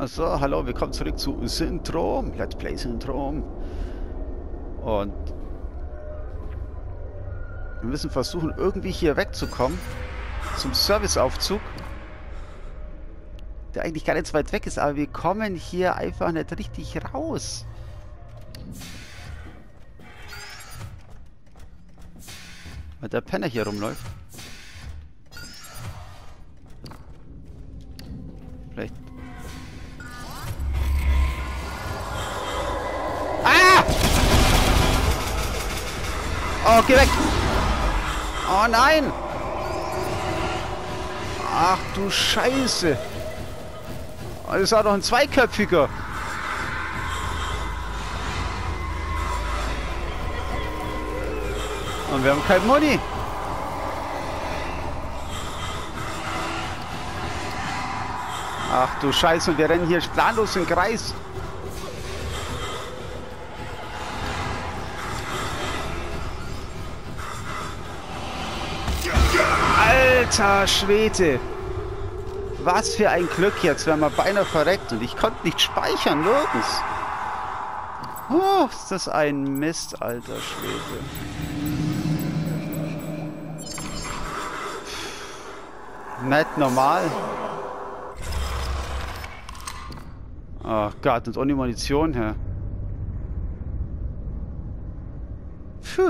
So, hallo, willkommen zurück zu Syndrom. Let's Play Syndrom. Und wir müssen versuchen, irgendwie hier wegzukommen. Zum Serviceaufzug. Der eigentlich gar nicht so weit weg ist, aber wir kommen hier einfach nicht richtig raus. Weil der Penner hier rumläuft. Vielleicht. Ah! Oh, geh weg! Oh nein! Ach du Scheiße! Oh, das ist auch noch ein zweiköpfiger! Und wir haben kein Money! Ach du Scheiße, und wir rennen hier planlos im Kreis. Alter Schwede! Was für ein Glück jetzt, wenn man beinahe verreckt und ich konnte nicht speichern, nirgends. Oh, ist das ein Mist, alter Schwede. Nicht normal. Oh Gott, und ohne Munition her. Puh.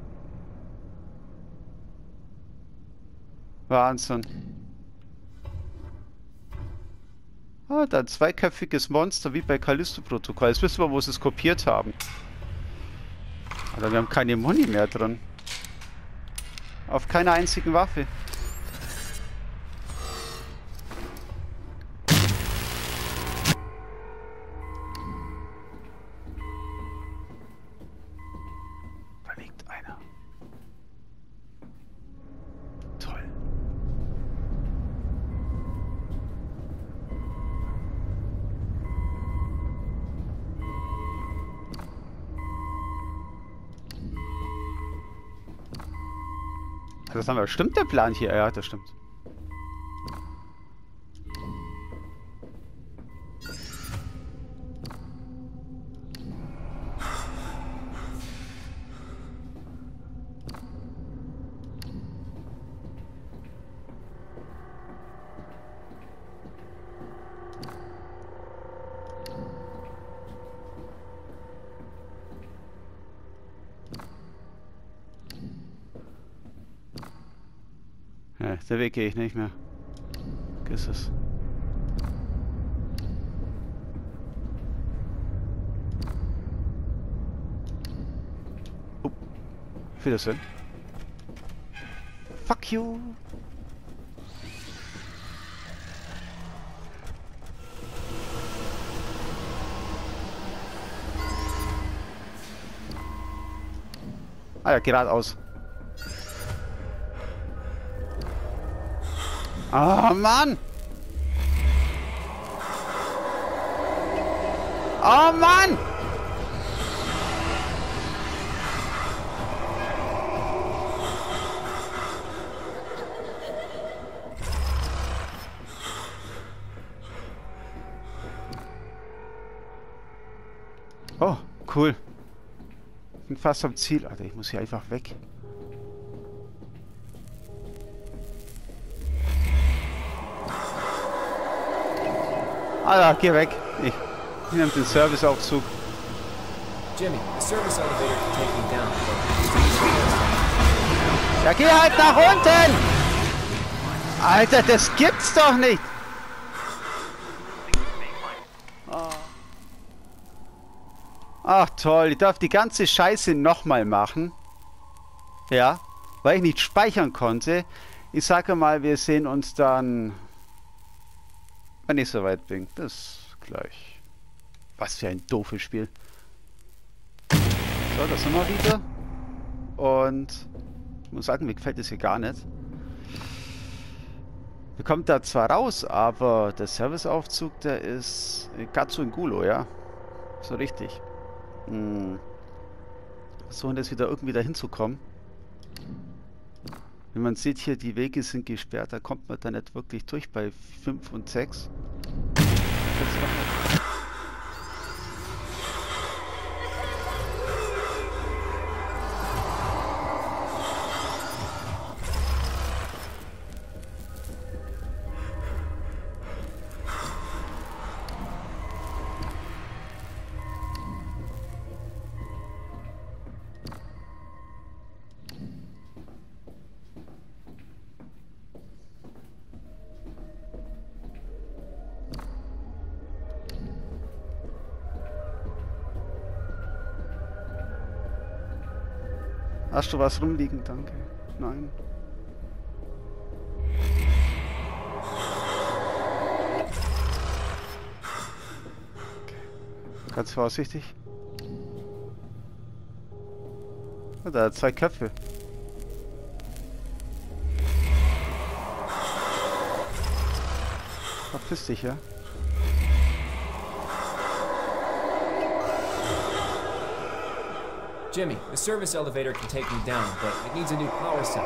Wahnsinn. Ah, da ein zweiköpfiges Monster wie bei Callisto-Protokoll. Jetzt wissen wir, wo sie es kopiert haben. Aber wir haben keine Muni mehr drin. Auf keiner einzigen Waffe. Da liegt einer. Toll. Das haben wir. Stimmt der Plan hier? Ja, das stimmt. Ja, der Weg gehe ich nicht mehr. Vergiss es. Oh. Wiedersehen. Fuck you. Ah ja, geradeaus. Oh Mann! Oh Mann! Oh, cool. Bin fast am Ziel. Alter, ich muss hier einfach weg. Alter, geh weg. Ich nehme den Serviceaufzug. Jimmy, the service elevator can take me down. Ja, geh halt nach unten! Alter, das gibt's doch nicht! Oh. Ach toll, ich darf die ganze Scheiße nochmal machen. Ja, weil ich nicht speichern konnte. Ich sage mal, wir sehen uns dann, wenn ich soweit bin. Bis gleich. Was für ein doofes Spiel. So, das sind wir wieder. Und ich muss sagen, mir gefällt das hier gar nicht. Wir kommen da zwar raus, aber der Serviceaufzug, der ist Katsu-Ngulo, ja. So richtig. Versuchen jetzt wieder irgendwie dahin zu kommen. Wie man sieht hier, die Wege sind gesperrt, da kommt man da nicht wirklich durch bei 5 und 6. jetzt noch nicht. Hast du was rumliegen? Danke. Nein. Okay. Ganz vorsichtig. Oh, da hat 2 Köpfe. Verpiss dich, ja? Jimmy, the service elevator can take me down, but it needs a new power cell.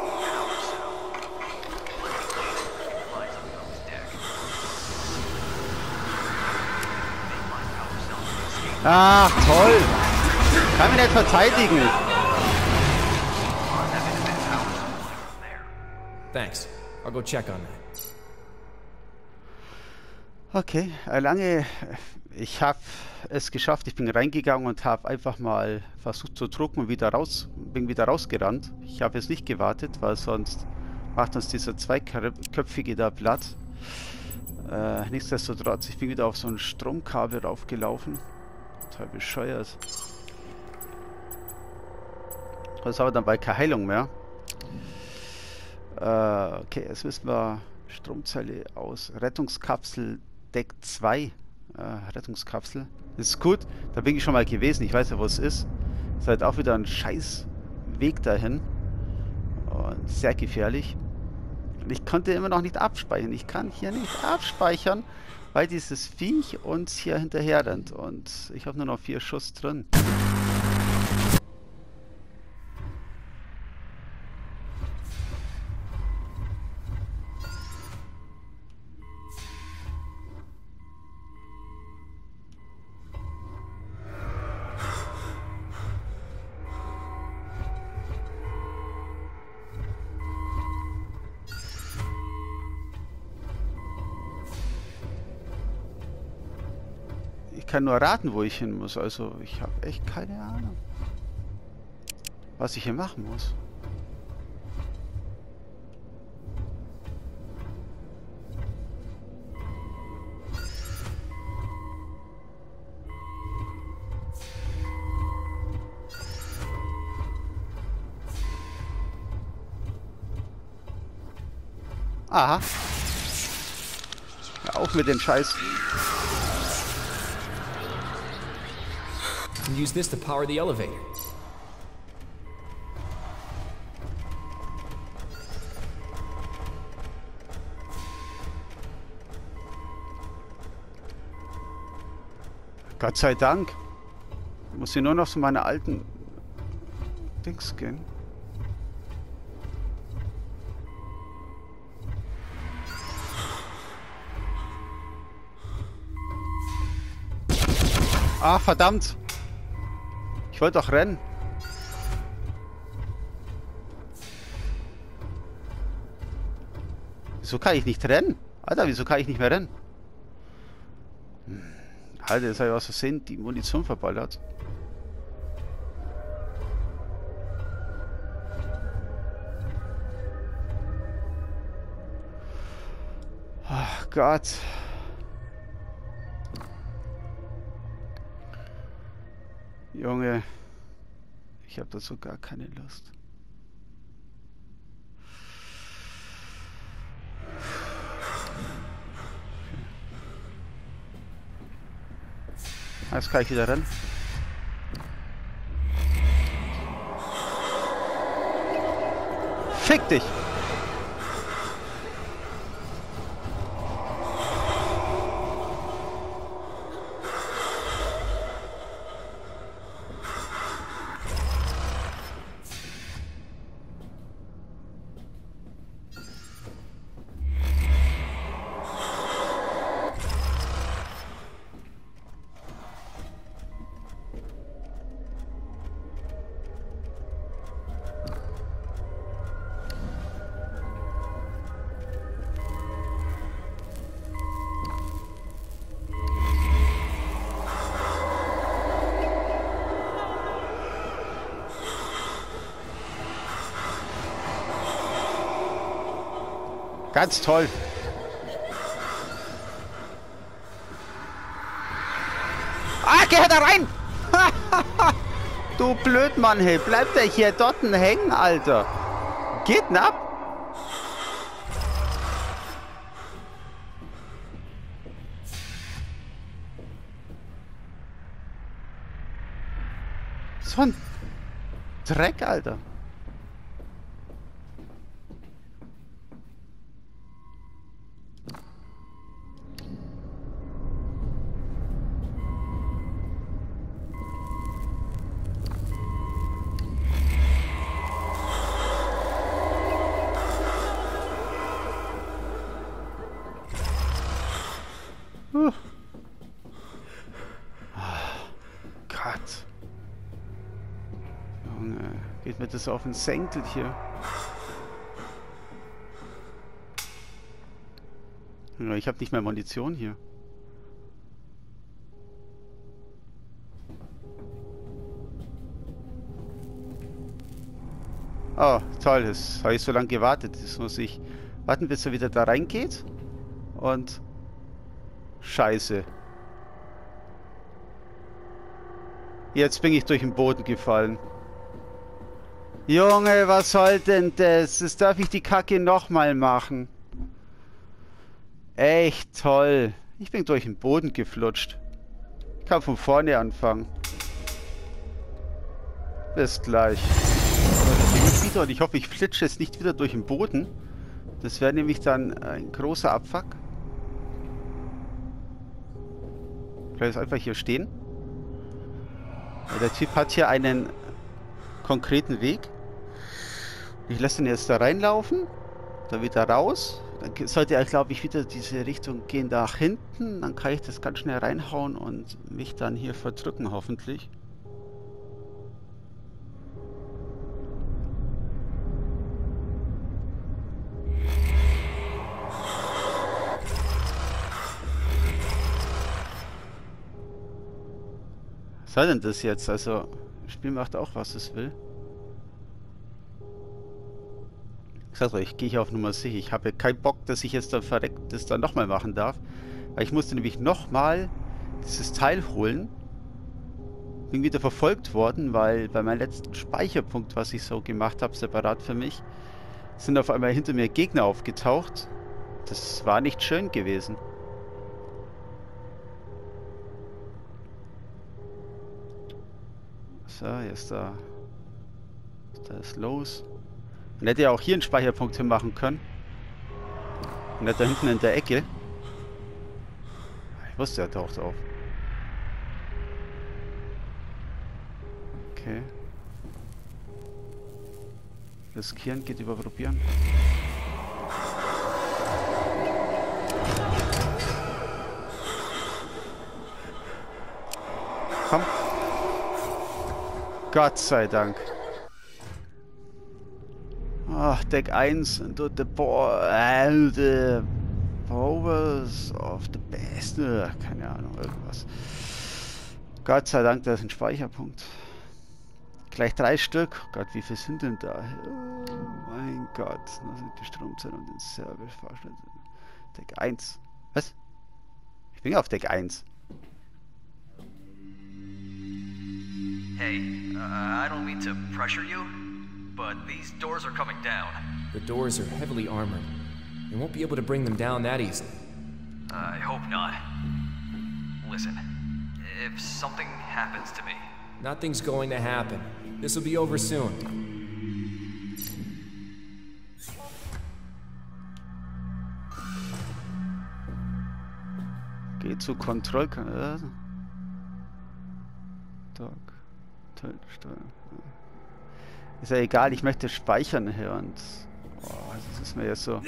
Ach, toll! Kann mich nicht verteidigen! Thanks. I'll go check on that. Okay, lange. Ich habe es geschafft. Ich bin reingegangen und habe einfach mal versucht zu drucken und bin wieder rausgerannt. Ich habe jetzt nicht gewartet, weil sonst macht uns dieser zweiköpfige da platt. Nichtsdestotrotz, ich bin wieder auf so ein Stromkabel raufgelaufen. Total bescheuert. Das ist aber dann bald keine Heilung mehr. Okay, jetzt müssen wir Stromzelle aus. Rettungskapsel Deck 2. Rettungskapsel. Das ist gut. Da bin ich schon mal gewesen. Ich weiß ja, wo es ist. Ist halt auch wieder ein scheiß Weg dahin. Und sehr gefährlich. Und ich konnte immer noch nicht abspeichern. Ich kann hier nicht abspeichern, weil dieses Viech uns hier hinterher rennt. Und ich habe nur noch 4 Schuss drin. Ich kann nur raten, wo ich hin muss. Also ich habe echt keine Ahnung, was ich hier machen muss. Aha. Hör auf mit dem Scheiß. And use this to power the elevator. Gott sei Dank. Ich muss hier nur noch zu meiner alten Dings gehen. Ah, verdammt. Ich wollte doch rennen. Wieso kann ich nicht rennen? Alter, wieso kann ich nicht mehr rennen? Alter, jetzt habe ich aus Versehen die Munition verballert. Ach Gott. Junge, ich habe dazu gar keine Lust. Jetzt kann ich wieder rennen. Fick dich! Ganz toll. Ah, geh da rein! Du Blödmann, hey. Bleibt der hier dort hängen, Alter. Geht denn ab? So ein Dreck, Alter. Gott. Junge, geht mir das auf den Senkel hier. Ja, ich habe nicht mehr Munition hier. Oh, toll, das habe ich so lange gewartet. Das muss ich warten, bis er wieder da reingeht. Und Scheiße. Jetzt bin ich durch den Boden gefallen. Junge, was soll denn das? Das darf ich die Kacke nochmal machen. Echt toll. Ich bin durch den Boden geflutscht. Ich kann von vorne anfangen. Bis gleich. Und ich hoffe, ich flitsche jetzt nicht wieder durch den Boden. Das wäre nämlich dann ein großer Abfuck. Vielleicht einfach hier stehen. Der Typ hat hier einen konkreten Weg. Ich lasse ihn jetzt da reinlaufen. Dann wieder raus. Dann sollte er, glaube ich, wieder diese Richtung gehen nach hinten. Dann kann ich das ganz schnell reinhauen und mich dann hier verdrücken, hoffentlich. Was soll denn das jetzt? Also, das Spiel macht auch, was es will. Ich sag euch, ich gehe hier auf Nummer sicher. Ich habe keinen Bock, dass ich jetzt dann verreckt das dann nochmal machen darf. Weil ich musste nämlich nochmal dieses Teil holen. Bin wieder verfolgt worden, weil bei meinem letzten Speicherpunkt, was ich so gemacht habe, separat für mich, sind auf einmal hinter mir Gegner aufgetaucht. Das war nicht schön gewesen. So, jetzt da. Da ist los. Man hätte ja auch hier einen Speicherpunkt hinmachen können. Und nicht da hinten in der Ecke. Ich wusste, er taucht auf. Okay. Riskieren geht über probieren. Komm. Gott sei Dank. Ach, Deck 1 und the powers of the best. Keine Ahnung, irgendwas. Gott sei Dank, da ist ein Speicherpunkt. Gleich 3 Stück. Gott, wie viel sind denn da? Oh mein Gott. Da sind die Stromzellen und den Service-Fahrstuhl. Deck 1. Was? Ich bin auf Deck 1. Hey, I don't mean to pressure you, but these doors are coming down. The doors are heavily armored. You won't be able to bring them down that easily. I hope not. Listen, if something happens to me... Nothing's going to happen. This will be over soon. Geh zu Kontrollkanal. Ist ja egal, ich möchte speichern hier und das ist mir jetzt so.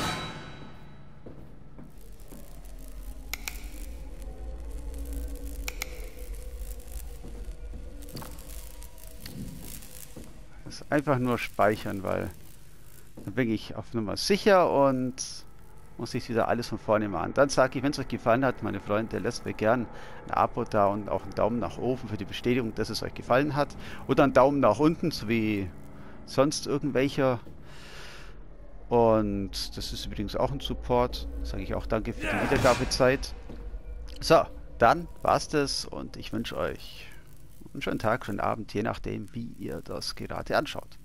Das ist einfach nur speichern, weil dann bin ich auf Nummer sicher und muss ich wieder alles von vorne machen. Dann sage ich, wenn es euch gefallen hat, meine Freunde, lasst mir gern ein Abo da und auch einen Daumen nach oben für die Bestätigung, dass es euch gefallen hat. Oder einen Daumen nach unten, so wie sonst irgendwelcher Und das ist übrigens auch ein Support. Sage ich auch danke für die Wiedergabezeit. So, dann war's das und ich wünsche euch einen schönen Tag, schönen Abend, je nachdem, wie ihr das gerade anschaut.